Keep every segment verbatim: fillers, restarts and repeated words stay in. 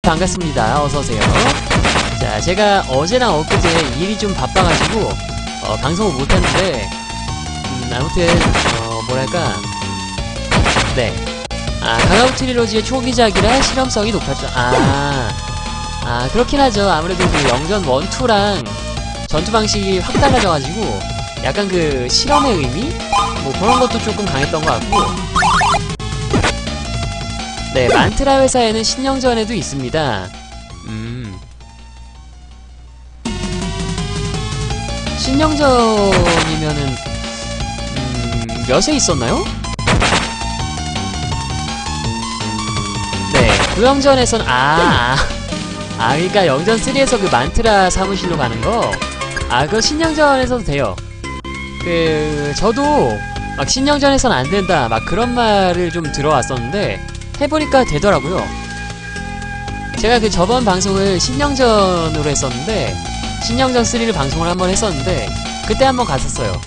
반갑습니다. 어서오세요. 자, 제가 어제랑 엊그제 일이 좀 바빠가지고 어, 방송을 못했는데 음, 아무튼 어, 뭐랄까 네 아, 강아부 트릴로지의 초기작이라 실험성이 높았죠. 아, 아 그렇긴 하죠. 아무래도 그 영전 일, 이랑 전투 방식이 확 달라져가지고 약간 그 실험의 의미? 뭐 그런 것도 조금 강했던 것 같고, 네, 만트라 회사에는 신영전에도 있습니다. 음. 신영전이면은 음, 몇에 있었나요? 네, 구영전에선 아, 아, 아 그니까 영전 삼에서 그 만트라 사무실로 가는 거, 아 그거 신영전에서도 돼요. 그 저도 막 신영전에선 안 된다 막 그런 말을 좀 들어왔었는데 해보니까 되더라고요. 제가 그 저번 방송을 신영전으로 했었는데 신영전 삼를 방송을 한번 했었는데 그때 한번 갔었어요.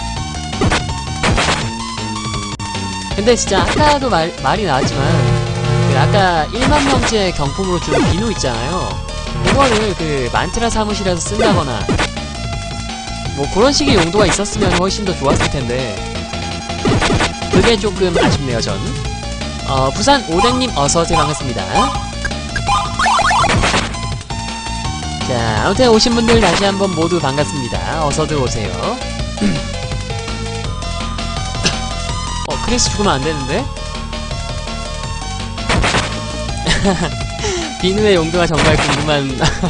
근데 진짜 아까도 말, 말이 나왔지만 그 아까 일만 명째 경품으로 준 비누 있잖아요. 그거를 그 만트라 사무실에서 쓴다거나 뭐 그런 식의 용도가 있었으면 훨씬 더 좋았을 텐데 그게 조금 아쉽네요. 전 어, 부산 오뎅님 어서오세요. 반갑습니다. 자, 아무튼 오신 분들 다시 한번 모두 반갑습니다. 어서들 오세요. 어, 크리스 죽으면 안 되는데? 비누의 용도가 정말 궁금한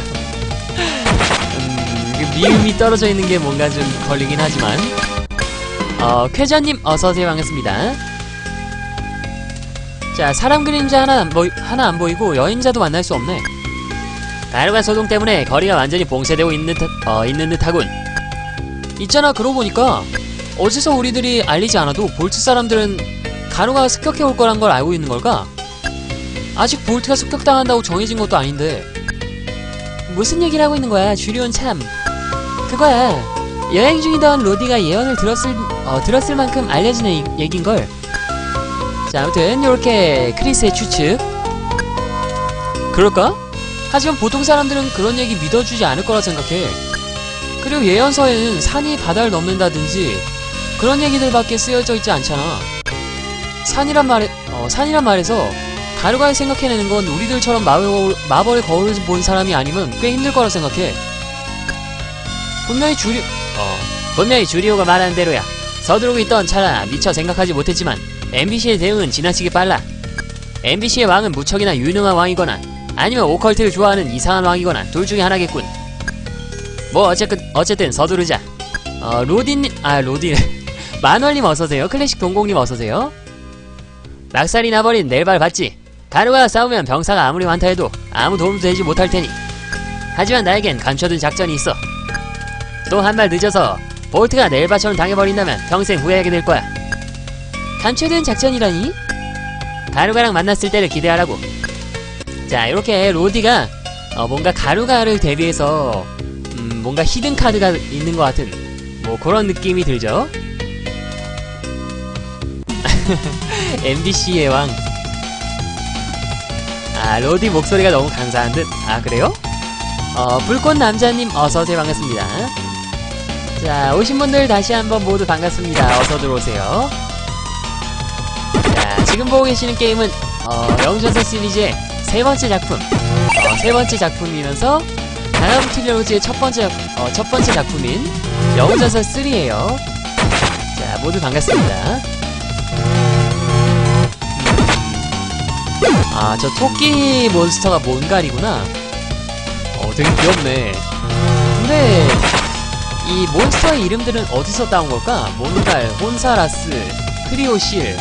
음, 그 미음이 떨어져 있는 게 뭔가 좀 걸리긴 하지만 어, 쾌자님 어서오세요. 반갑습니다. 자, 사람 그림자 하나 안, 보이, 하나 안 보이고 여행자도 만날 수 없네. 가루가 소동 때문에 거리가 완전히 봉쇄되고 있는 듯, 어, 있는 듯하군. 있잖아, 그러고 보니까 어디서 우리들이 알리지 않아도 볼트 사람들은 가루가 습격해 올 거란 걸 알고 있는 걸까? 아직 볼트가 습격당한다고 정해진 것도 아닌데 무슨 얘기를 하고 있는 거야, 주리온 참. 그거야, 여행 중이던 로디가 예언을 들었을, 어, 들었을 만큼 알려진 얘, 얘긴걸. 자, 아무튼 요렇게 크리스의 추측. 그럴까? 하지만 보통 사람들은 그런 얘기 믿어주지 않을 거라 생각해. 그리고 예언서에는 산이 바다를 넘는다든지 그런 얘기들밖에 쓰여져 있지 않잖아. 산이란 말에, 어, 산이란 말에서 가루가 생각해내는 건 우리들처럼 마법, 마법의 거울을 본 사람이 아니면 꽤 힘들 거라 생각해. 분명히 주리, 어, 분명히 주리오가 말하는 대로야. 서두르고 있던 차라 미처 생각하지 못했지만 엠비씨의 대응은 지나치게 빨라. 엠비씨의 왕은 무척이나 유능한 왕이거나 아니면 오컬트를 좋아하는 이상한 왕이거나 둘 중에 하나겠군. 뭐 어쨌든 어쨌든 서두르자. 어 로디님, 아 로디 마누얼님 어서오세요. 클래식 동공님 어서오세요. 낙살이 나버린 넬발 봤지? 가루가 싸우면 병사가 아무리 많다 해도 아무 도움도 되지 못할 테니. 하지만 나에겐 감춰둔 작전이 있어. 또 한 발 늦어서 볼트가 넬발처럼 당해버린다면 평생 후회하게 될 거야. 감춰둔 작전이라니? 가루가랑 만났을 때를 기대하라고. 자, 이렇게 로디가 어, 뭔가 가루가를 대비해서 음, 뭔가 히든 카드가 있는 것 같은 뭐 그런 느낌이 들죠? 엠비씨의 왕. 아, 로디 목소리가 너무 감사한 듯. 아, 그래요? 어, 불꽃 남자님 어서오세요. 반갑습니다. 자, 오신 분들 다시 한번 모두 반갑습니다. 어서 들어오세요. 자, 지금 보고 계시는 게임은 어, 영전설 시리즈의 세 번째 작품, 어, 세 번째 작품이면서 강아부 트릴로지의 첫 번째, 어, 첫 번째 작품인 영전설 삼이에요. 자, 모두 반갑습니다. 음. 아, 저 토끼 몬스터가 몬갈이구나. 어, 되게 귀엽네. 근데 이 몬스터의 이름들은 어디서 따온 걸까? 몬갈, 혼사라스, 크리오실.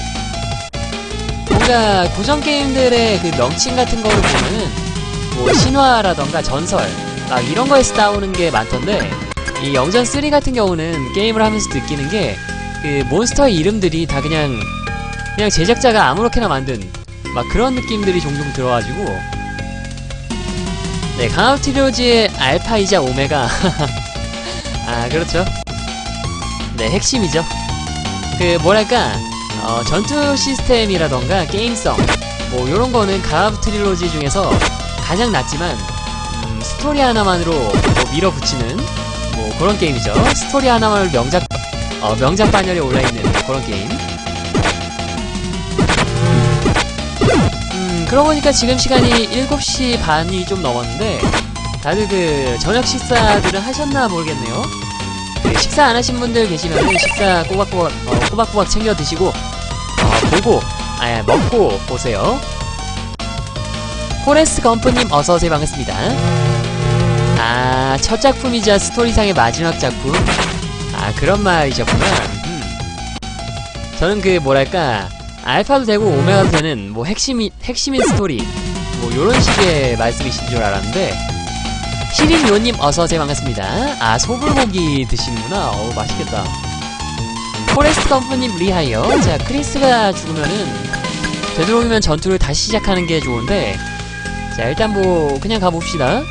뭔가 고전 게임들의 그 명칭 같은 거를 보면은 뭐 신화라던가 전설 막 이런 거에서 따오는 게 많던데 이 영전 삼 같은 경우는 게임을 하면서 느끼는 게 그 몬스터의 이름들이 다 그냥 그냥 제작자가 아무렇게나 만든 막 그런 느낌들이 종종 들어가지고 네, 강아부 트릴로지의 알파이자 오메가 아, 그렇죠. 네, 핵심이죠. 그 뭐랄까 어, 전투 시스템이라던가 게임성 뭐 요런거는 강아부 트릴로지 중에서 가장 낮지만 음, 스토리 하나만으로 뭐 밀어붙이는 뭐 그런 게임이죠. 스토리 하나만으로 명작 어, 명작 반열에 올라있는 뭐 그런 게임. 음 그러고 보니까 지금 시간이 일곱 시 반이 좀 넘었는데 다들 그 저녁 식사들은 하셨나 모르겠네요. 그 식사 안 하신 분들 계시면은 식사 꼬박꼬박 어, 꼬박꼬박 챙겨 드시고 어, 보고 아 먹고 보세요. 포레스트 검프님 어서오세요. 반갑습니다. 아, 첫 작품이자 스토리상의 마지막 작품. 아, 그런 말이셨구나. 음. 저는 그 뭐랄까 알파도 되고 오메가도 되는 뭐 핵심이, 핵심인 스토리 뭐 요런 식의 말씀이신 줄 알았는데 시린요님 어서오세요. 반갑습니다. 아, 소불고기 드시는구나. 어우, 맛있겠다. 포레스트 검프님 리하이어. 자, 크리스가 죽으면은 되도록이면 전투를 다시 시작하는 게 좋은데 자, 일단 뭐 그냥 가봅시다.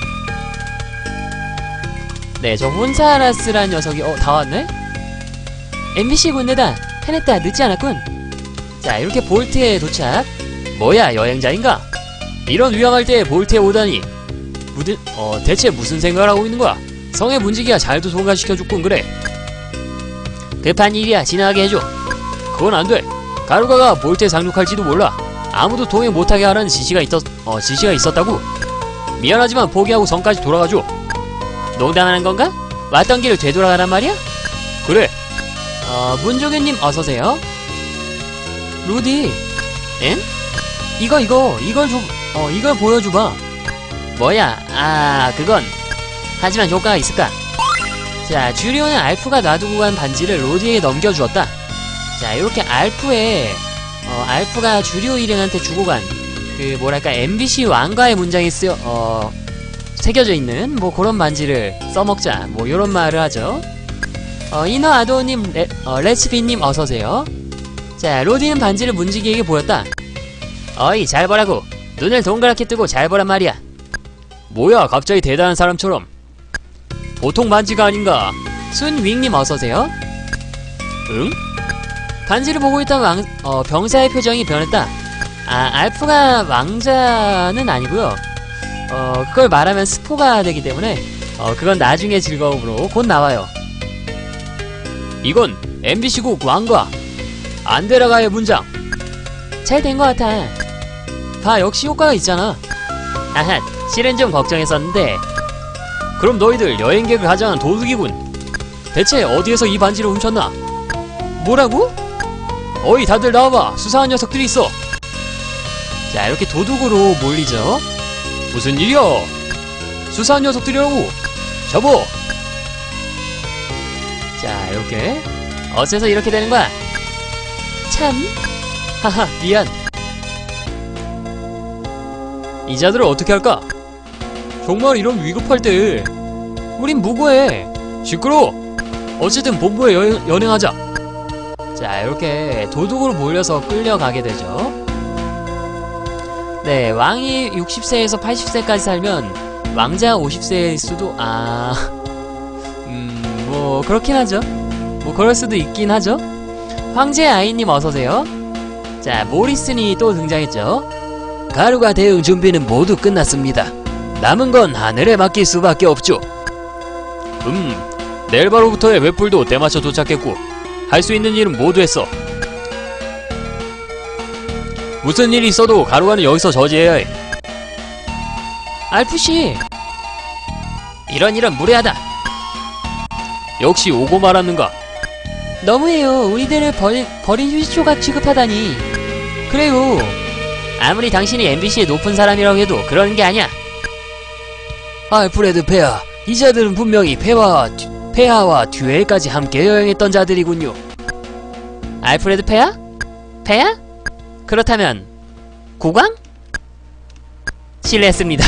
네, 저 혼사라스란 녀석이 어, 다 왔네? 엠비씨 군대다. 해냈다. 늦지 않았군. 자, 이렇게 볼트에 도착. 뭐야, 여행자인가? 이런 위험할 때 볼트에 오다니. 무슨, 어, 대체 무슨 생각을 하고 있는 거야? 성의 문지기가 잘도 통과시켜줬군. 그래. 급한 일이야. 지나가게 해줘. 그건 안 돼. 가루가가 볼트에 상륙할지도 몰라. 아무도 동행 못하게 하라는 지시가 있었, 어, 지시가 있었다고. 미안하지만 포기하고 성까지 돌아가줘. 농담하는 건가? 왔던 길을 되돌아가란 말이야? 그래. 어, 문종현님 어서오세요. 루디. 엥? 이거 이거 이걸 좀 어 이걸 보여줘봐. 뭐야? 아, 그건 하지만 효과가 있을까? 자, 주리오는 알프가 놔두고 간 반지를 로디에게 넘겨주었다. 자, 이렇게 알프에 어 알프가 주리오 일행한테 주고 간 그 뭐랄까 엠비씨 왕가의 문장이 쓰여 어 새겨져 있는 뭐 그런 반지를 써먹자 뭐 요런 말을 하죠. 어 이너 아도님 레, 어, 레츠비님 어서오세요. 자, 로디는 반지를 문지기에게 보였다. 어이, 잘 보라고. 눈을 동그랗게 뜨고 잘 보란 말이야. 뭐야, 갑자기 대단한 사람처럼. 보통 반지가 아닌가. 순윙님 어서오세요. 응? 반지를 보고 있던 왕, 어, 병사의 표정이 변했다. 아, 알프가 왕자는 아니고요. 어, 그걸 말하면 스포가 되기 때문에 어, 그건 나중에 즐거움으로 곧 나와요. 이건 엠비씨국 왕과 안데라가의 문장. 잘 된 것 같아. 봐, 역시 효과가 있잖아. 아하, 실은 좀 걱정했었는데. 그럼 너희들 여행객을 가장한 도둑이군. 대체 어디에서 이 반지를 훔쳤나? 뭐라고? 어이, 다들 나와봐. 수상한 녀석들이 있어. 자, 이렇게 도둑으로 몰리죠. 무슨 일이야? 수상한 녀석들이라고. 접어. 자, 이렇게 어째서 이렇게 되는 거야? 참. 하하, 미안. 이 자들을 어떻게 할까? 정말 이런 위급할 때 우린 무고해. 시끄러워. 어쨌든 본부에 여, 연행하자. 자, 이렇게 도둑으로 몰려서 끌려가게 되죠. 네, 왕이 육십 세에서 팔십 세까지 살면 왕자 오십 세일 수도 아... 음... 뭐 그렇긴 하죠. 뭐 그럴 수도 있긴 하죠. 황제 아이님 어서오세요. 자, 모리슨이 또 등장했죠. 가루가 대응 준비는 모두 끝났습니다. 남은 건 하늘에 맡길 수밖에 없죠. 음... 내일 바로부터의 웹풀도 때맞춰 도착했고 할 수 있는 일은 모두 했어. 무슨 일이 있어도 가루가는 여기서 저지해야 해. 알프씨, 이런 일은 무례하다. 역시 오고 말았는가. 너무해요. 우리들을 버린, 버린 휴지초가 취급하다니. 그래요. 아무리 당신이 엠비씨의 높은 사람이라고 해도 그러는 게 아니야. 알프레드 페아, 이 자들은 분명히 페아와, 페아와 듀엘까지 함께 여행했던 자들이군요. 알프레드 페아? 페아? 그렇다면 국왕? 실례했습니다.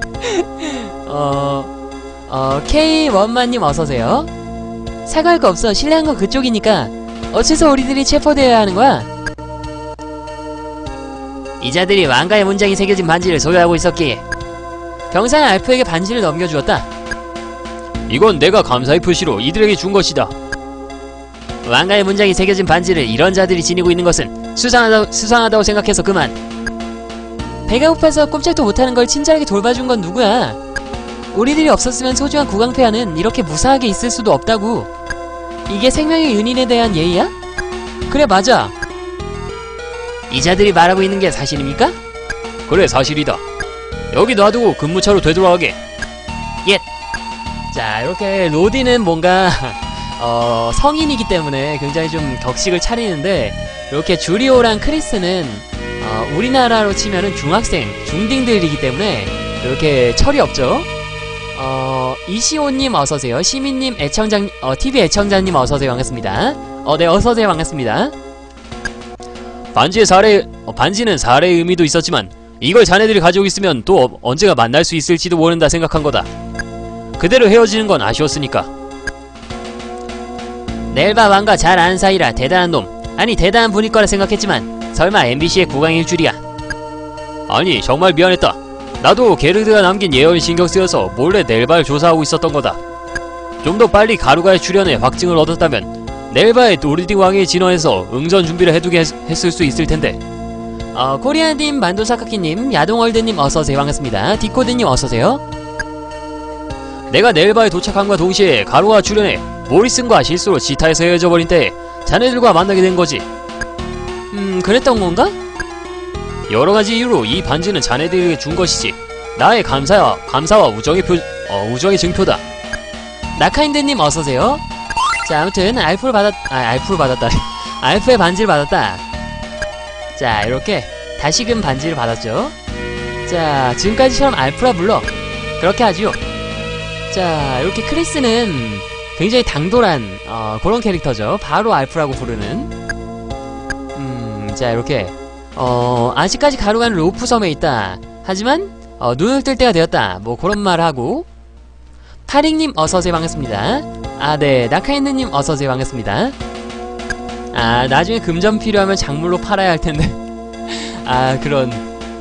어... 어... 케이원만님 어서오세요. 사과할 거 없어. 실례한 건 그쪽이니까. 어째서 우리들이 체포되어야 하는 거야? 이 자들이 왕가의 문장이 새겨진 반지를 소유하고 있었기에 병사는 알프에게 반지를 넘겨주었다. 이건 내가 감사의 표시로 이들에게 준 것이다. 왕가의 문장이 새겨진 반지를 이런 자들이 지니고 있는 것은 수상하다, 수상하다고 생각해서 그만. 배가 고파서 꼼짝도 못하는 걸 친절하게 돌봐준 건 누구야? 우리들이 없었으면 소중한 구강폐하는 이렇게 무사하게 있을 수도 없다고. 이게 생명의 은인에 대한 예의야? 그래, 맞아. 이자들이 말하고 있는 게 사실입니까? 그래, 사실이다. 여기 놔두고 근무차로 되돌아가게. 예. 자, 이렇게 로디는 뭔가 어, 성인이기 때문에 굉장히 좀 격식을 차리는데, 이렇게 주리오랑 크리스는 어, 우리나라로 치면은 중학생, 중딩들이기 때문에 이렇게 철이 없죠. 어, 이시오님 어서오세요. 시민님, 애청자, 어, 티비 애청자님 어서오세요. 반갑습니다. 어, 네, 어서오세요. 반갑습니다. 반지의 사례, 어, 반지는 사례의 의미도 있었지만 이걸 자네들이 가지고 있으면 또 어, 언제가 만날 수 있을지도 모른다 생각한 거다. 그대로 헤어지는 건 아쉬웠으니까. 넬바 왕과 잘 아는 사이라 대단한 놈, 아니 대단한 분일 거라 생각했지만 설마 엠비씨의 국왕일 줄이야. 아니, 정말 미안했다. 나도 게르드가 남긴 예언이 신경 쓰여서 몰래 넬바를 조사하고 있었던 거다. 좀 더 빨리 가루가에 출연해 확증을 얻었다면 넬바의 노르딕 왕의 진화에서 응전 준비를 해두게 했, 했을 수 있을 텐데. 어, 코리아님, 만도사카키님, 야동월드님 어서오세요. 반갑습니다. 디코드님 어서오세요. 내가 넬바에 도착함과 동시에 가루가 출연해 모리슨과 실수로 지타에서 헤어져버린 때 자네들과 만나게 된 거지. 음, 그랬던 건가? 여러가지 이유로 이 반지는 자네들에게 준 것이지. 나의 감사와 감사와 우정의 표, 어, 우정의 증표다. 나카인드님 어서오세요. 자, 아무튼 알프를 받았.. 아, 알프를 받았다. 알프의 반지를 받았다. 자, 이렇게 다시금 반지를 받았죠. 자, 지금까지처럼 알프라 불러. 그렇게 하지요. 자, 이렇게 크리스는 굉장히 당돌한 어, 그런 캐릭터죠. 바로 알프라고 부르는. 음, 자, 이렇게 어, 아직까지 가루가는 로프 섬에 있다. 하지만 어, 눈을 뜰 때가 되었다. 뭐 그런 말을 하고. 파링님 어서오세요. 반갑습니다. 아, 네, 나카인드님 어서오세요. 반갑습니다. 아, 나중에 금전 필요하면 작물로 팔아야 할텐데. 아, 그런.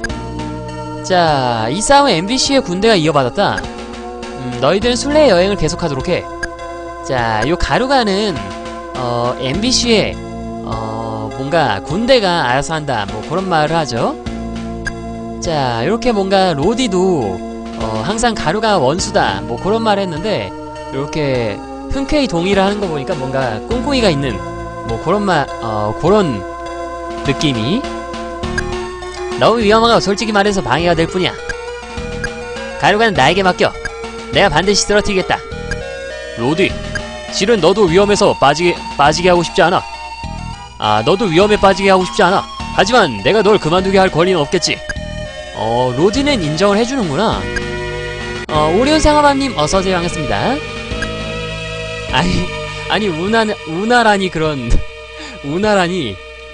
자, 이 싸움은 엠비씨의 군대가 이어받았다. 음, 너희들은 순례의 여행을 계속하도록 해. 자, 요 가루가는 어, 엠비씨의 어, 뭔가 군대가 알아서 한다. 뭐 그런 말을 하죠. 자, 요렇게 뭔가 로디도 어, 항상 가루가 원수다. 뭐 그런 말을 했는데, 요렇게 흔쾌히 동의를 하는 거 보니까 뭔가 꿍꿍이가 있는 뭐 그런 말, 어, 그런 느낌이. 너무 위험하고 솔직히 말해서 방해가 될 뿐이야. 가루가는 나에게 맡겨. 내가 반드시 쓰러뜨리겠다. 로디, 실은 너도 위험해서 빠지게, 빠지게 하고 싶지 않아. 아, 너도 위험에 빠지게 하고 싶지 않아. 하지만 내가 널 그만두게 할 권리는 없겠지. 어, 로디는 인정을 해주는구나. 어, 오리온 상어밤님 어서오세요. 반갑습니다. 아니, 아니, 우나, 우나라니 그런, 우나라니.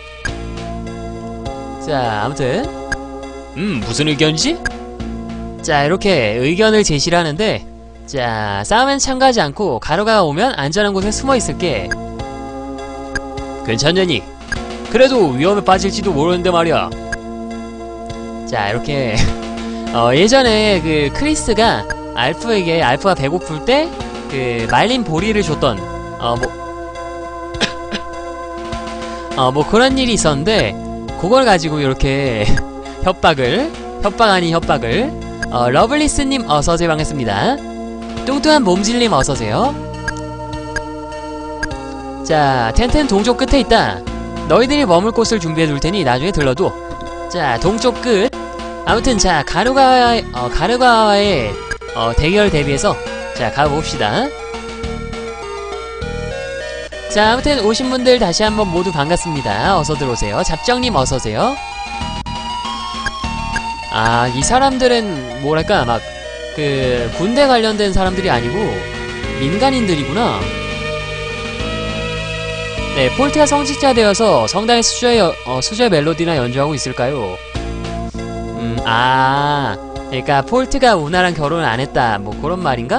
자, 아무튼. 음, 무슨 의견이지? 자, 이렇게 의견을 제시를 하는데, 자, 싸움엔 참가하지 않고 가루가 오면 안전한 곳에 숨어 있을게. 괜찮냐니? 그래도 위험에 빠질지도 모르는데 말이야. 자, 이렇게 어, 예전에 그 크리스가 알프에게, 알프가 배고플 때 그 말린 보리를 줬던 어 뭐 어 뭐 그런 일이 있었는데, 그걸 가지고 이렇게 협박을, 협박 아닌 협박을. 어, 러블리스님 어서오세요. 반갑습니다. 뚱뚱한 몸질님 어서오세요. 자, 텐텐 동쪽 끝에 있다. 너희들이 머물 곳을 준비해둘 테니 나중에 들러도. 자, 동쪽 끝. 아무튼 자, 가루가, 어, 가루가와의 어, 대결 대비해서 자, 가봅시다. 자, 아무튼 오신 분들 다시 한번 모두 반갑습니다. 어서 들어오세요. 잡정님 어서오세요. 아, 이 사람들은 뭐랄까 막 그 군대 관련된 사람들이 아니고 민간인들이구나. 네, 폴트가 성직자 되어서 성당의 수저의, 어, 수저의 멜로디나 연주하고 있을까요? 음, 아, 그러니까 폴트가 우나랑 결혼을 안 했다. 뭐 그런 말인가?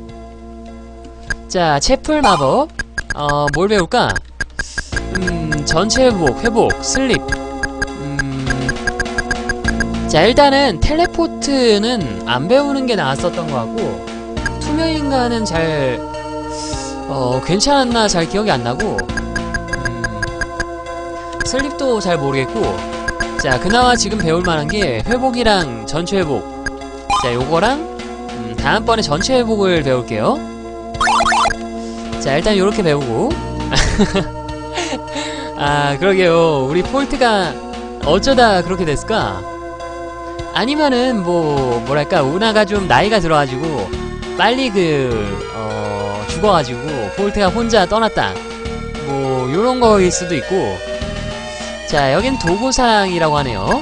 자, 채플 마법. 어, 뭘 배울까? 음, 전체 회복, 회복, 슬립. 자, 일단은 텔레포트는 안 배우는 게 나았었던 것 같고, 투명인간은 잘 어, 괜찮았나 잘 기억이 안 나고, 음, 슬립도 잘 모르겠고. 자, 그나마 지금 배울 만한 게 회복이랑 전체 회복. 자, 요거랑 음, 다음번에 전체 회복을 배울게요. 자, 일단 요렇게 배우고 아, 그러게요. 우리 폴트가 어쩌다 그렇게 됐을까? 아니면은 뭐 뭐랄까, 우나가 좀 나이가 들어가지고 빨리 그 어... 죽어가지고 폴트가 혼자 떠났다, 뭐 요런 거일 수도 있고. 자, 여긴 도구상이라고 하네요.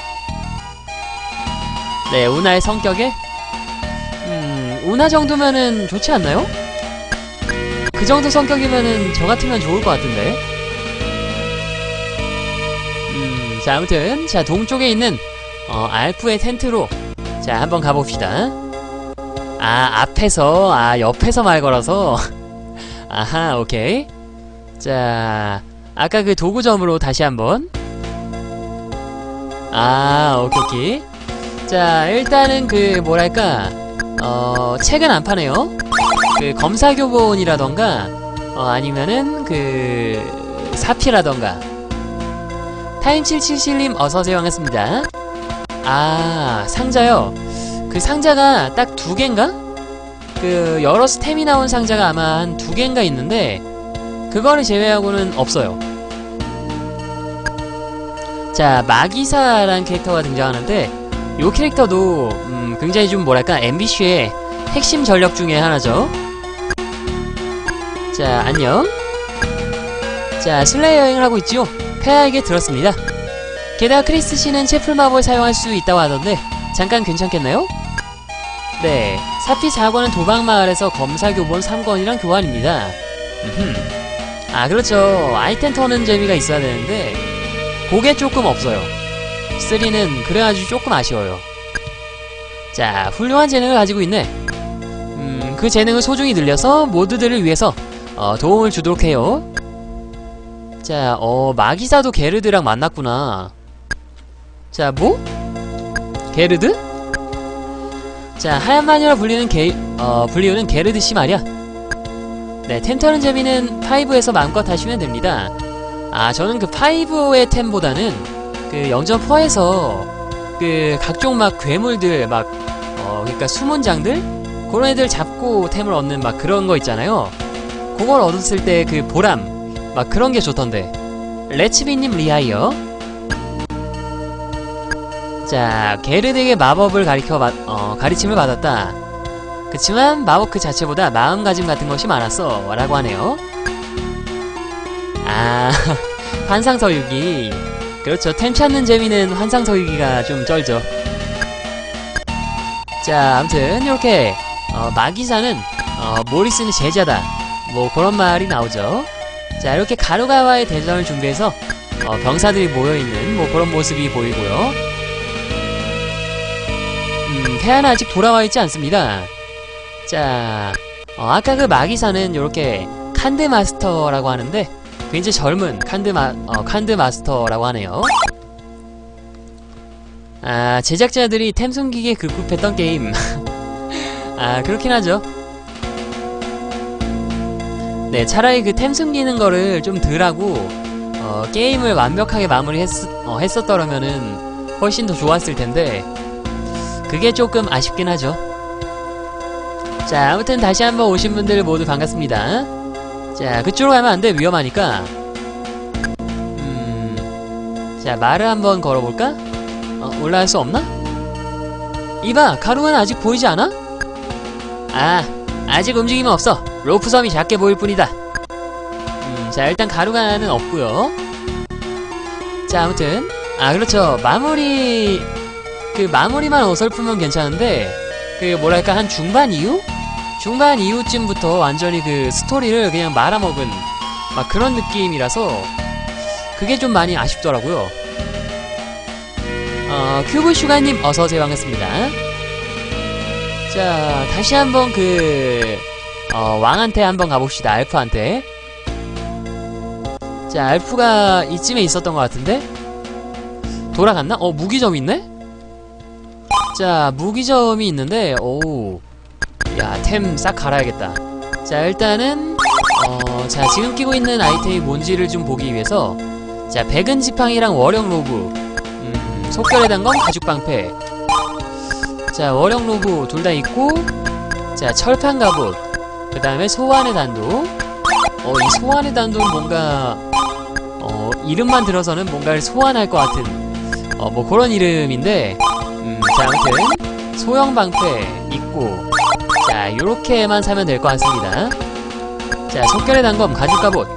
네, 우나의 성격에 음... 우나 정도면은 좋지 않나요? 그 정도 성격이면은 저 같으면 좋을 것 같은데. 음... 자, 아무튼 자, 동쪽에 있는 어, 알프의 텐트로 자, 한번 가봅시다. 아, 앞에서, 아, 옆에서 말 걸어서 아하, 오케이. 자, 아까 그 도구점으로 다시 한번. 아, 오케이, 오케이. 자, 일단은 그 뭐랄까, 어, 책은 안 파네요. 그 검사교본이라던가 어, 아니면은 그 사피라던가. 타임칠칠칠님 어서오세요, 반갑습니다. 아, 상자요. 그 상자가 딱 두 개인가? 그 여러 스템이 나온 상자가 아마 한 두 개인가 있는데 그거를 제외하고는 없어요. 자, 마기사라는 캐릭터가 등장하는데 요 캐릭터도 음, 굉장히 좀 뭐랄까, 엠비씨의 핵심 전력 중에 하나죠. 자, 안녕. 자, 슬레이어 여행을 하고 있지요. 폐하에게 들었습니다. 게다가 크리스 씨는 채플 마법을 사용할 수 있다고 하던데 잠깐 괜찮겠나요? 네, 사피 사 권은 도박마을에서 검사교본 삼 권이랑 교환입니다. 음흠. 아, 그렇죠. 아이템 터는 재미가 있어야 되는데 그게 조금 없어요. 삼는 그래가지고 조금 아쉬워요. 자, 훌륭한 재능을 가지고 있네. 음, 그 재능을 소중히 늘려서 모두들을 위해서 어, 도움을 주도록 해요. 자, 어, 마기사도 게르드랑 만났구나. 자, 뭐? 게르드? 자, 하얀 마녀라 불리는 게, 어, 불리우는 게르드씨 말이야. 네, 템 터는 재미는 파이브에서 마음껏 하시면 됩니다. 아, 저는 그 파이브의 템보다는 그 영 점 사에서 그 각종 막 괴물들 막, 어, 그니까 수문장들? 그런 애들 잡고 템을 얻는 막 그런 거 있잖아요. 그걸 얻었을 때 그 보람, 막 그런 게 좋던데. 레츠비님 리하이어. 자, 게르드에게 마법을 가리켜 받, 어, 가르침을 받았다. 그치만 마법 그 자체보다 마음가짐 같은 것이 많았어 라고 하네요. 아, 환상서유기. 그렇죠, 템 찾는 재미는 환상서유기가 좀 쩔죠. 자, 아무튼 이렇게 어, 마기사는 어, 모리스는 제자다, 뭐 그런 말이 나오죠. 자, 이렇게 가루가와의 대전을 준비해서 어, 병사들이 모여있는 뭐 그런 모습이 보이고요. 음, 태아는 아직 돌아와있지 않습니다. 자, 어, 아까 그 마기사는 요렇게 칸드 마스터라고 하는데 굉장히 젊은 칸드 마, 어, 칸드 마스터라고 하네요. 아, 제작자들이 템 숨기기에 급급했던 게임. 아, 그렇긴 하죠. 네, 차라리 그 템 숨기는 거를 좀 덜하고 어, 게임을 완벽하게 마무리했, 어, 했었더라면은 훨씬 더 좋았을 텐데 그게 조금 아쉽긴 하죠. 자, 아무튼 다시 한번 오신 분들 모두 반갑습니다. 자, 그쪽으로 가면 안 돼. 위험하니까. 음, 자, 말을 한번 걸어볼까? 어, 올라갈 수 없나? 이봐, 가루는 아직 보이지 않아? 아, 아직 움직임은 없어. 로프 섬이 작게 보일 뿐이다. 음, 자, 일단 가루가는 없고요. 자, 아무튼 아, 그렇죠. 마무리 그 마무리만 어설프면 괜찮은데 그 뭐랄까, 한 중반 이후? 중반 이후쯤부터 완전히 그 스토리를 그냥 말아먹은 막 그런 느낌이라서 그게 좀 많이 아쉽더라고요. 어, 큐브슈가님 어서오세요, 반갑습니다. 자, 다시 한번 그 어, 왕한테 한번 가봅시다. 알프한테. 자, 알프가 이쯤에 있었던 것 같은데? 돌아갔나? 어, 무기점이 있네? 자, 무기점이 있는데, 오우, 야, 템 싹 갈아야겠다. 자, 일단은 어, 자, 지금 끼고 있는 아이템이 뭔지를 좀 보기 위해서 자, 백은 지팡이랑 월형 로브, 음, 속결의 단검, 가죽방패. 자, 월형 로브 둘 다 있고, 자, 철판 갑옷. 그 다음에 소환의 단도. 어, 이 소환의 단도는 뭔가, 어, 이름만 들어서는 뭔가를 소환할 것 같은, 어, 뭐 그런 이름인데, 음, 자, 아무튼, 소형 방패 있고, 자, 요렇게만 사면 될 것 같습니다. 자, 속결의 단검, 가죽 갑옷.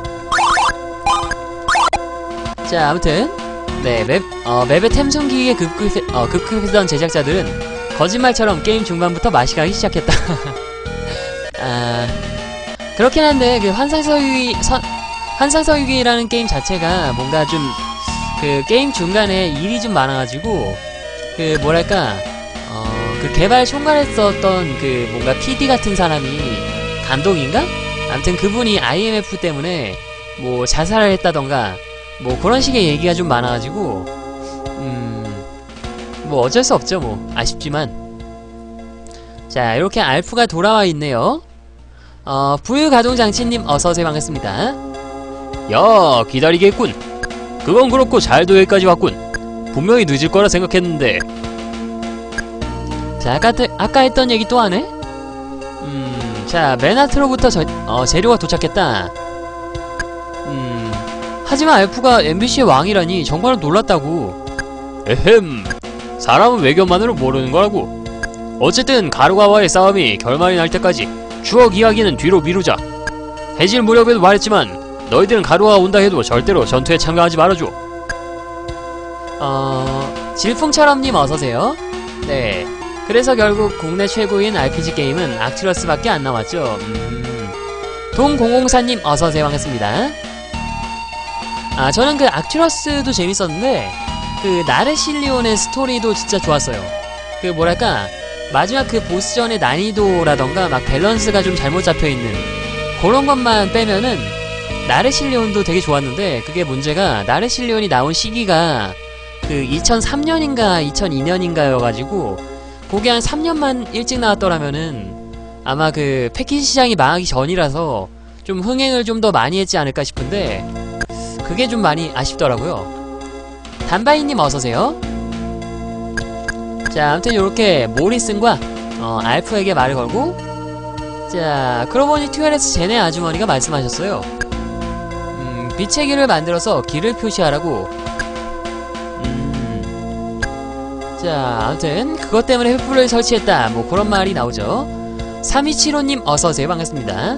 자, 아무튼, 네, 맵, 어, 맵의 템송기에 급급, 어, 급급했던 제작자들은 거짓말처럼 게임 중반부터 맛이 가기 시작했다. 아, 그렇긴 한데, 그 환상서유기, 선, 환상서유기라는 게임 자체가 뭔가 좀, 그 게임 중간에 일이 좀 많아가지고, 그 뭐랄까, 어, 그 개발 총괄했었던 그 뭔가 피디 같은 사람이, 감독인가? 아무튼 그분이 아이엠에프 때문에 뭐 자살을 했다던가, 뭐 그런 식의 얘기가 좀 많아가지고 음... 뭐 어쩔 수 없죠 뭐 아쉽지만. 자, 이렇게 알프가 돌아와 있네요. 어... 부유가동장치님 어서오세요. 반갑습니다. 야, 기다리겠군. 그건 그렇고 잘도 여기까지 왔군. 분명히 늦을 거라 생각했는데. 자, 아까, 아까 했던 얘기 또 하네? 음... 자, 맨하트로부터 저, 어, 재료가 도착했다. 음... 하지만 알프가 엠비씨의 왕이라니 정말로 놀랐다고. 에헴, 사람은 외견만으로 모르는 거라고. 어쨌든 가루가와의 싸움이 결말이 날 때까지 추억 이야기는 뒤로 미루자. 해질 무렵에도 말했지만 너희들은 가루가 온다 해도 절대로 전투에 참가하지 말아줘. 어... 질풍처럼님 어서오세요. 네, 그래서 결국 국내 최고인 알피지 게임은 악튜러스밖에 안 남았죠. 음... 동공공사님 어서오세요. 반갑습니다. 아, 저는 그 악튜러스도 재밌었는데 그 나르실리온의 스토리도 진짜 좋았어요. 그 뭐랄까 마지막 그 보스전의 난이도라던가 막 밸런스가 좀 잘못 잡혀있는 그런 것만 빼면은 나르실리온도 되게 좋았는데, 그게 문제가 나르실리온이 나온 시기가 그 이천삼 년인가 이천이 년인가 여가지고 그게 한 삼 년만 일찍 나왔더라면은 아마 그 패키지 시장이 망하기 전이라서 좀 흥행을 좀 더 많이 했지 않을까 싶은데 그게 좀 많이 아쉽더라고요. 단바이님 어서오세요. 자, 아무튼 요렇게 모리슨과 어, 알프에게 말을 걸고, 자, 그러고 보니 튜엘에스 제네 아주머니가 말씀하셨어요. 음, 빛의 길을 만들어서 길을 표시하라고. 음, 자, 아무튼 그것 때문에 횃불을 설치했다, 뭐 그런 말이 나오죠. 삼이칠오님 어서오세요. 반갑습니다.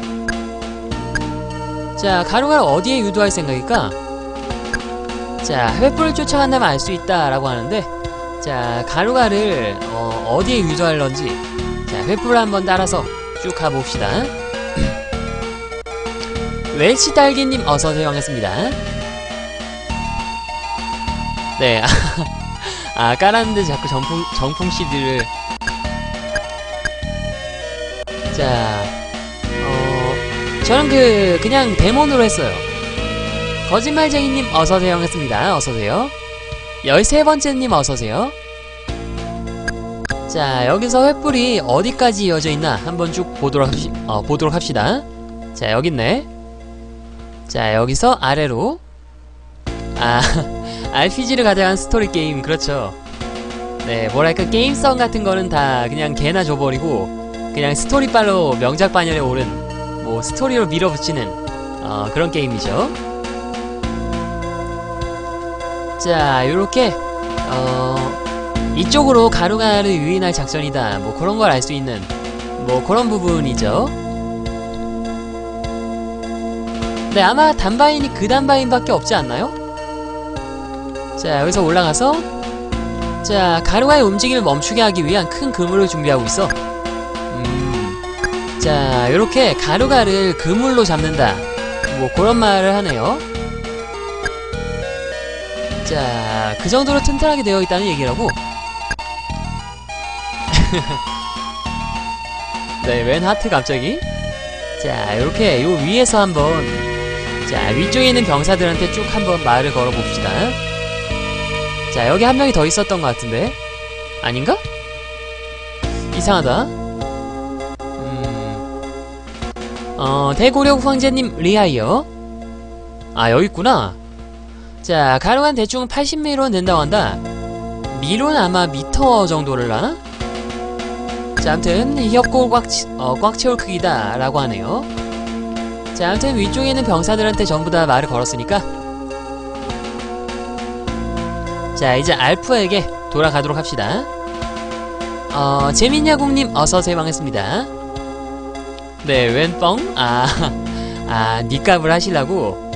자, 가루가를 어디에 유도할 생각일까? 자, 횃불을 쫓아간다면 알 수 있다 라고 하는데, 자, 가루가를 어, 어디에 유도할런지, 자, 횃불을 한번 따라서 쭉 가봅시다. 웰치딸기님 어서오세요. 반갑습니다. 네, 아, 깔았는데 자꾸 정품, 정품 씨디를. 자, 어, 저는 그 그냥 데몬으로 했어요. 거짓말쟁이님 어서오세요. 반갑습니다. 어서오세요. 열세 번째님 어서오세요. 자, 여기서 횃불이 어디까지 이어져 있나 한번 쭉 보도록, 합시, 어, 보도록 합시다. 자, 여기 있네. 자, 여기서 아래로. 아, 알피지를 가져간 스토리 게임, 그렇죠. 네, 뭐랄까 게임성 같은 거는 다 그냥 개나 줘버리고 그냥 스토리빨로 명작 반열에 오른, 뭐 스토리로 밀어붙이는 어, 그런 게임이죠. 자, 요렇게 어, 이쪽으로 가루가를 유인할 작전이다, 뭐 그런 걸 알 수 있는 뭐 그런 부분이죠. 네, 아마 단바인이 그 단바인밖에 없지 않나요? 자, 여기서 올라가서, 자, 가루가의 움직임을 멈추게 하기 위한 큰 그물을 준비하고 있어. 음, 자, 요렇게 가루가를 그물로 잡는다, 뭐 그런 말을 하네요. 자, 그 정도로 튼튼하게 되어 있다는 얘기라고. 네, 웬 하트 갑자기? 자, 요렇게 요 위에서 한번, 자, 위쪽에 있는 병사들한테 쭉 한번 말을 걸어봅시다. 자, 여기 한 명이 더 있었던 것 같은데? 아닌가? 이상하다. 음... 어, 대고력 황제님 리하이어. 아, 여기 있구나. 자, 가루간 대충 팔십 밀리로 낸다고 한다. 미로는 아마 미터 정도를 하나? 자, 아무튼 협곡을 꽉, 치, 어, 꽉 채울 크기다 라고 하네요. 자, 아무튼 위쪽에 있는 병사들한테 전부 다 말을 걸었으니까 자, 이제 알프에게 돌아가도록 합시다. 어, 재민야국님 어서오세요. 반갑습니다. 네, 웬 뻥? 아, 아, 니값을 하시려고.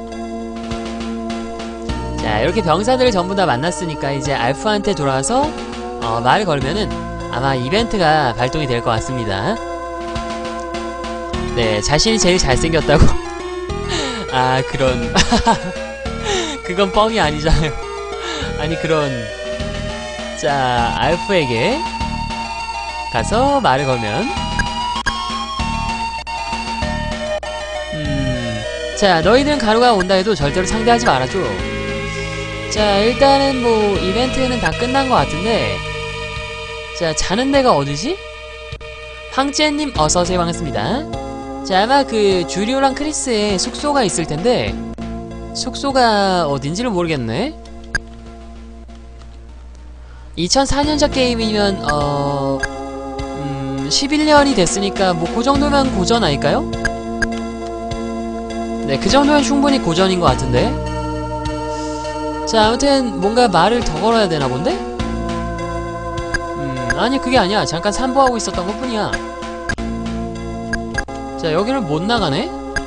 자, 이렇게 병사들을 전부 다 만났으니까 이제 알프한테 돌아와서 어, 말을 걸면은 아마 이벤트가 발동이 될 것 같습니다. 네, 자신이 제일 잘생겼다고. 아, 그런 그건 뻥이 아니잖아요. 아니, 그런. 자, 알프에게 가서 말을 걸면 음... 자, 너희들은 가루가 온다 해도 절대로 상대하지 말아줘. 자, 일단은 뭐 이벤트는 다 끝난 것 같은데, 자, 자는 데가 어디지? 황제님 어서오세요. 반갑습니다. 자, 아마 그 주리오랑 크리스의 숙소가 있을 텐데 숙소가 어딘지를 모르겠네. 이천사 년작 게임이면 어... 음... 십일 년이 됐으니까 뭐 그 정도면 고전 아닐까요? 네, 그 정도면 충분히 고전인 것 같은데. 자, 아무튼 뭔가 말을 더 걸어야 되나 본데? 음... 아니, 그게 아니야. 잠깐 산보하고 있었던 것 뿐이야. 자, 여기를 못 나가네?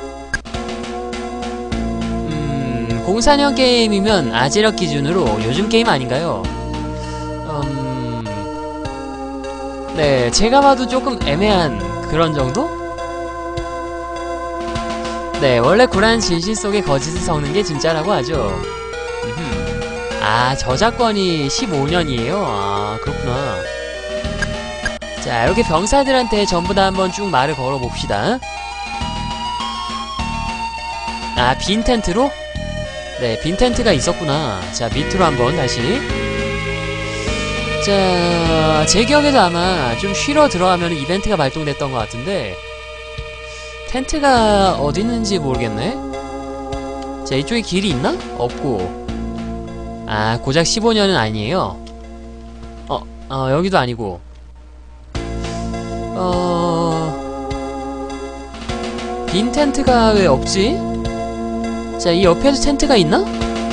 음... 공사 년 게임이면 아제력 기준으로 요즘 게임 아닌가요? 음... 네, 제가 봐도 조금 애매한 그런 정도? 네, 원래 구란 진실 속에 거짓을 섞는 게 진짜라고 하죠. 음흠. 아, 저작권이 십오 년이에요? 아, 그렇구나. 자, 이렇게 병사들한테 전부 다 한번 쭉 말을 걸어봅시다. 아, 빈 텐트로? 네, 빈 텐트가 있었구나. 자, 밑으로 한번 다시. 자, 제 기억에도 아마 좀 쉬러 들어가면 이벤트가 발동됐던 것 같은데 텐트가 어디 있는지 모르겠네. 자, 이쪽에 길이 있나? 없고. 아, 고작 십오 년은 아니에요. 어, 어, 여기도 아니고. 어... 빈 텐트가 왜 없지? 자, 이 옆에도 텐트가 있나?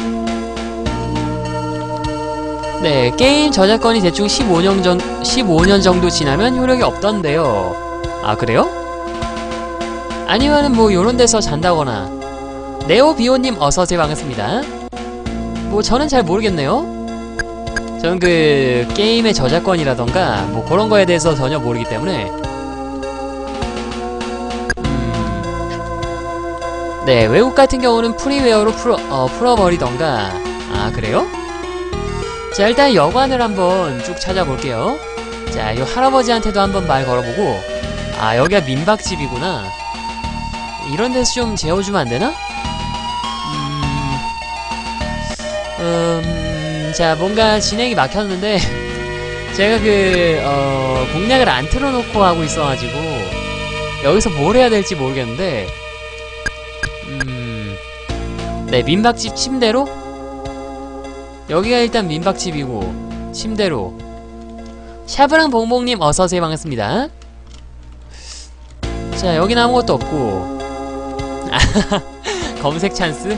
네, 게임 저작권이 대충 십오 년 전, 십오 년 정도 지나면 효력이 없던데요. 아, 그래요? 아니면은 뭐 요런 데서 잔다거나. 네오비오님 어서오세요. 반갑습니다. 뭐 저는 잘 모르겠네요. 저는 그 게임의 저작권이라던가 뭐 그런 거에 대해서 전혀 모르기 때문에 음... 네, 외국 같은 경우는 프리웨어로 풀어, 어, 풀어버리던가. 아, 그래요? 자, 일단 여관을 한번 쭉 찾아볼게요. 자, 요 할아버지한테도 한번 말 걸어보고. 아, 여기가 민박집이구나. 이런 데서 좀 재워주면 안 되나? 음... 음... 자, 뭔가 진행이 막혔는데 제가 그... 어... 공략을 안 틀어놓고 하고 있어가지고 여기서 뭘 해야 될지 모르겠는데 음... 네, 민박집 침대로? 여기가 일단 민박집이고 침대로. 샤브랑 봉봉님 어서오세요. 반갑습니다. 자, 여기는 아무것도 없고 검색 찬스?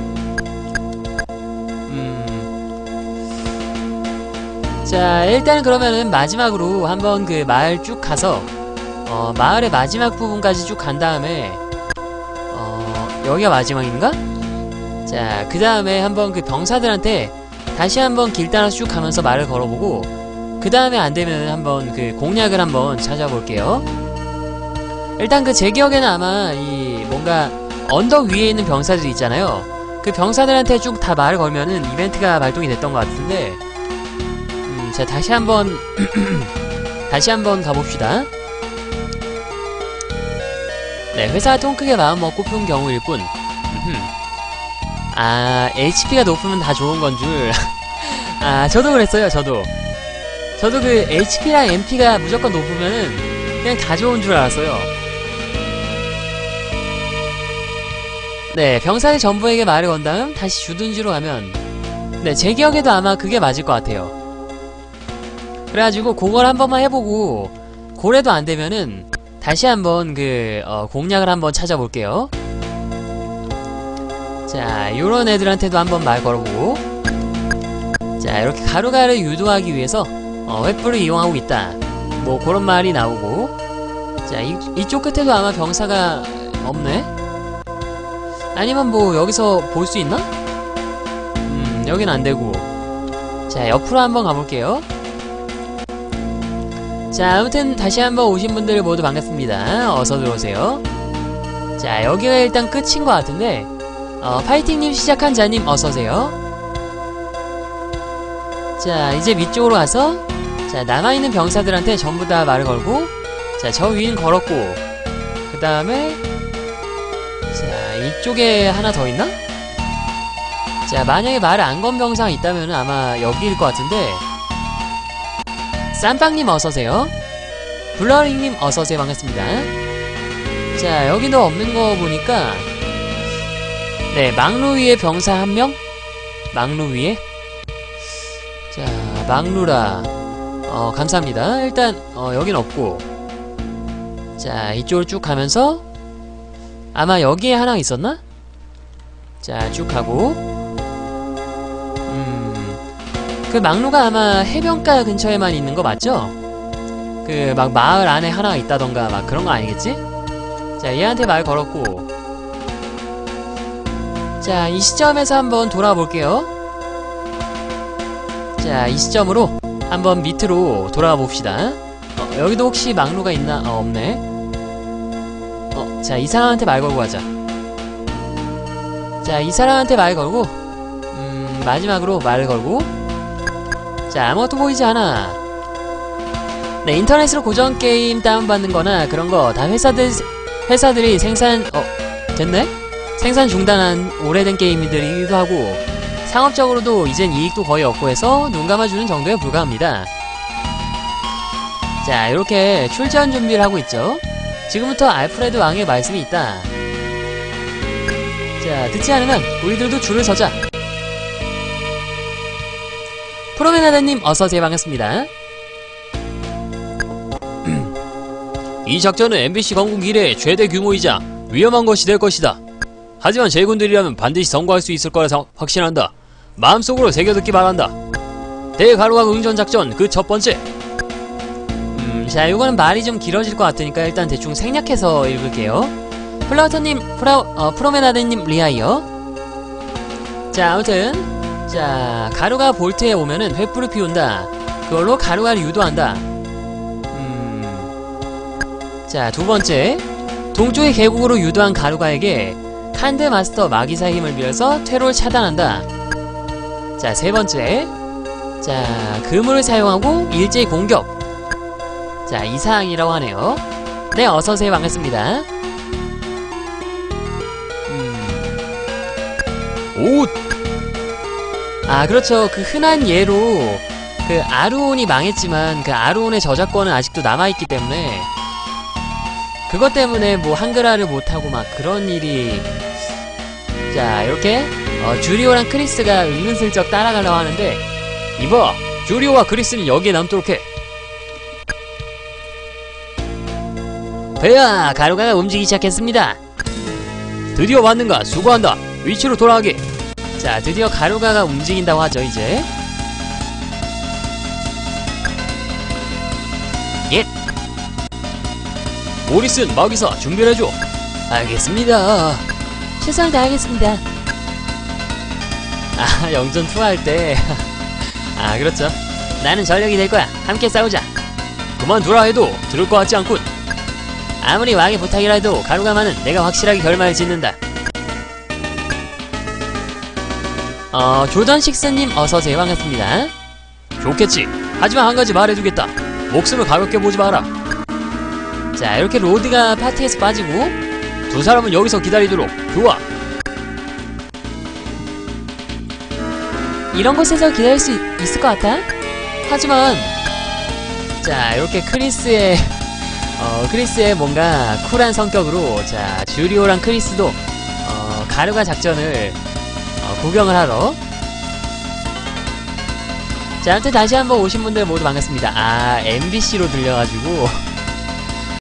음... 자, 일단 그러면은 마지막으로 한번 그 마을 쭉 가서 어, 마을의 마지막 부분까지 쭉 간 다음에 어... 여기가 마지막인가? 자, 그 다음에 한번 그 병사들한테 다시 한번 길 따라 쭉 가면서 말을 걸어보고 그 다음에 안되면 한번 그 공략을 한번 찾아볼게요. 일단 그 제 기억에는 아마 이 뭔가 언덕 위에 있는 병사들 있잖아요. 그 병사들한테 쭉 다 말을 걸면은 이벤트가 발동이 됐던 것 같은데 음, 자, 다시 한번 다시 한번 가봅시다. 네, 회사가 통 크게 마음먹고 푼 경우일 뿐. 아, 에이치피가 높으면 다 좋은 건 줄. 아, 저도 그랬어요. 저도 저도 그 에이치피랑 엠피가 무조건 높으면은 그냥 다 좋은 줄 알았어요. 네, 병사의 전부에게 말을 건 다음 다시 주둔지로 가면 네, 제 기억에도 아마 그게 맞을 것 같아요. 그래가지고 그걸 한 번만 해보고 그래도 안되면은 다시 한번 그 어, 공략을 한번 찾아볼게요. 자, 요런 애들한테도 한번 말 걸어보고, 자, 이렇게 가루가를 유도하기 위해서 어, 횃불을 이용하고 있다, 뭐 그런 말이 나오고. 자, 이, 이쪽 끝에도 아마 병사가 없네? 아니면 뭐 여기서 볼 수 있나? 음, 여긴 안되고. 자, 옆으로 한번 가볼게요. 자, 아무튼 다시 한번 오신 분들 모두 반갑습니다. 어서 들어오세요. 자, 여기가 일단 끝인 것 같은데, 어, 파이팅님, 시작한 자님 어서오세요. 자, 이제 위쪽으로 가서, 자, 남아있는 병사들한테 전부 다 말을 걸고, 자, 저 위는 걸었고, 그 다음에, 자, 이쪽에 하나 더 있나? 자, 만약에 말을 안 건 병사가 있다면 아마 여기일 것 같은데, 쌈빵님 어서오세요. 블러링님 어서오세요. 반갑습니다. 자, 여기도 없는 거 보니까, 네, 막루 위에 병사 한 명? 막루 위에? 자, 막루라. 어, 감사합니다. 일단, 어, 여긴 없고. 자, 이쪽으로 쭉 가면서, 아마 여기에 하나 있었나? 자, 쭉 가고. 음, 그 막루가 아마 해변가 근처에만 있는 거 맞죠? 그, 막 마을 안에 하나가 있다던가, 막 그런 거 아니겠지? 자, 얘한테 말 걸었고. 자, 이 시점에서 한번 돌아볼게요. 자, 이 시점으로 한번 밑으로 돌아가 봅시다. 어, 여기도 혹시 막루가 있나? 어, 없네. 어, 자, 이 사람한테 말 걸고 가자. 자, 이 사람한테 말 걸고, 음, 마지막으로 말을 걸고. 자, 아무것도 보이지 않아. 네, 인터넷으로 고전 게임 다운받는 거나 그런 거 다 회사들, 회사들이 생산, 어, 됐네? 생산 중단한 오래된 게임들이기도 하고, 상업적으로도 이젠 이익도 거의 없고 해서 눈 감아주는 정도에 불과합니다. 자, 이렇게 출전 준비를 하고 있죠. 지금부터 알프레드 왕의 말씀이 있다. 자, 듣지 않으면 우리들도 줄을 서자. 프로메나다님 어서오세요. 반갑습니다. 이 작전은 엠비씨 건국 이래 최대 규모이자 위험한 것이 될 것이다. 하지만 제군들이라면 반드시 성공할 수 있을 거라 확신한다. 마음속으로 새겨듣기 바란다. 대가루왕 응전작전 그 첫 번째. 음, 자, 요거는 말이 좀 길어질 것 같으니까 일단 대충 생략해서 읽을게요. 플라우터님, 프라, 어, 프로메나드님 리하이어. 자, 아무튼, 자, 가루가 볼트에 오면은 횃불을 피운다. 그걸로 가루가를 유도한다. 음, 자, 두 번째, 동쪽의 계곡으로 유도한 가루가에게 칸드 마스터 마기사의 힘을 빌려서 퇴로를 차단한다. 자, 세 번째, 자, 그물을 사용하고 일제히 공격. 자, 이 사항이라고 하네요. 네, 어서오세요. 반갑습니다. 음. 오! 아, 그렇죠. 그 흔한 예로 그 아루온이 망했지만 그 아루온의 저작권은 아직도 남아있기 때문에 그것 때문에 뭐 한글화를 못하고 막 그런 일이. 자, 이렇게 어, 주리오랑 크리스가 은근슬쩍 따라가려고 하는데, 이봐! 주리오와 크리스는 여기에 남도록 해. 배야! 가루가가 움직이기 시작했습니다. 드디어 왔는가? 수고한다. 위치로 돌아가게. 자, 드디어 가루가가 움직인다고 하죠. 이제 예! 모리슨, 마기사 준비를 해줘. 알겠습니다. 최선을 다하겠습니다. 아, 영전투 할 때. 아, 그렇죠. 나는 전력이 될 거야. 함께 싸우자. 그만두라 해도 들을 것 같지 않군. 아무리 왕의 부탁이라 해도 가루가마는 내가 확실하게 결말을 짓는다. 어, 조던식스님 어서오세요. 반갑습니다. 좋겠지. 하지만 한 가지 말해두겠다. 목숨을 가볍게 보지 마라. 자, 이렇게 로드가 파티에서 빠지고, 두 사람은 여기서 기다리도록. 좋아. 이런 곳에서 기다릴 수 있을 것 같아? 하지만, 자, 이렇게 크리스의 어, 크리스의 뭔가 쿨한 성격으로, 자, 주리오랑 크리스도 어, 가루가 작전을 어, 구경을 하러. 자, 아무튼 다시 한번 오신 분들 모두 반갑습니다. 아, 엠비씨로 들려가지고